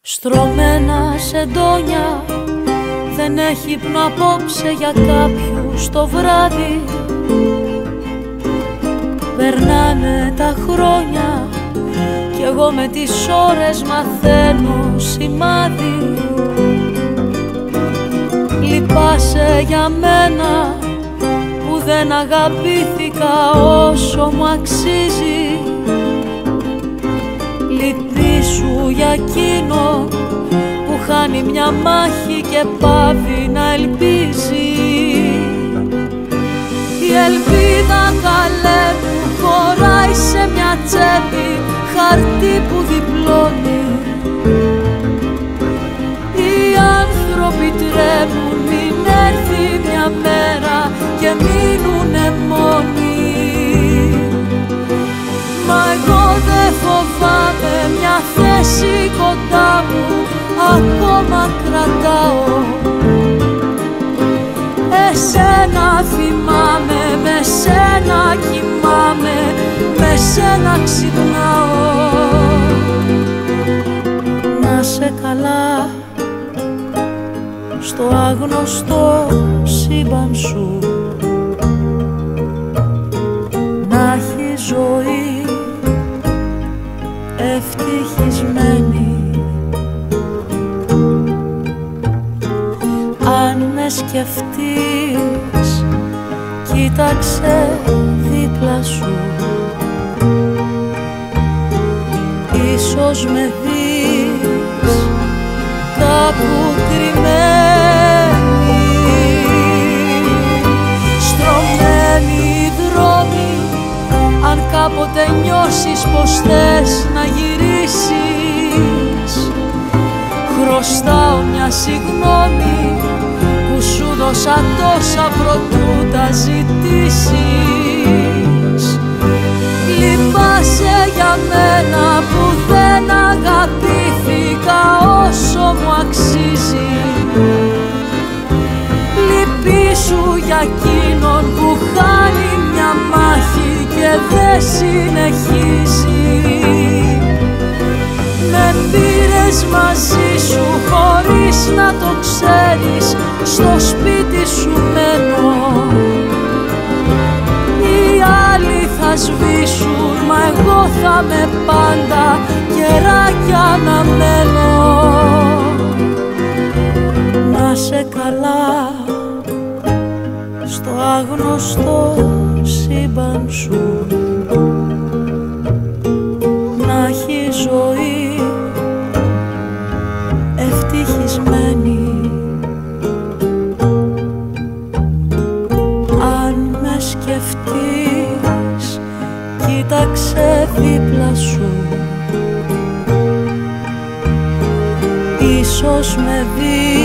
Στρωμένα σεντόνια, δεν έχει ύπνο απόψε για κάποιους το βράδυ. Περνάνε τα χρόνια κι εγώ με τις ώρες μαθαίνω σημάδι. Λυπάσαι για μένα που δεν αγαπήθηκα όσο μου αξίζει. Λυπήσου για εκείνο που χάνει μια μάχη και πάβει να ελπίζει. Η ελπίδα καλέ μου χωράει σε μια τσέπη, χαρτί που διπλώνει. Οι άνθρωποι τρέμουν μην έρθει μια μέρα και μείνουνε μόνοι. Μα εγώ δεν φοβάμαι, μια θέση κοντά μου ακόμα κρατάω. Εσένα θυμάμαι, με σένα κοιμάμαι, με σένα ξυπνάω. Να σε καλά στο άγνωστο σύμπαν σου, να έχει ζωή ευτυχισμένη. Αν με σκεφτείς, κοίταξε δίπλα σου, ίσως με δεις κάπου κρυμμένη. Στρωμένοι δρόμοι, αν κάποτε νιώσεις πως θες να γυρίσεις, χρωστάω μια συγγνώμη που σου δώσα τόσα προτού τα ζητήσεις. Λυπάσαι για μένα που δεν αγαπήθηκα όσο μου αξίζει. Λυπήσου για εκείνον που χάνει μια μάχη και δεν συνεχίζει. Με πήρες μαζί σου χωρίς να το ξέρεις, στο σπίτι σου μένω. Οι άλλοι θα σβήσουν, μα εγώ θα με πάντα καιράκια να μένω. Να σε καλά στο άγνωστο σύμπαν σου, να έχει ζωή ευτυχισμένη. Αν με σκεφτείς, κοίταξε δίπλα σου, ίσως με δεις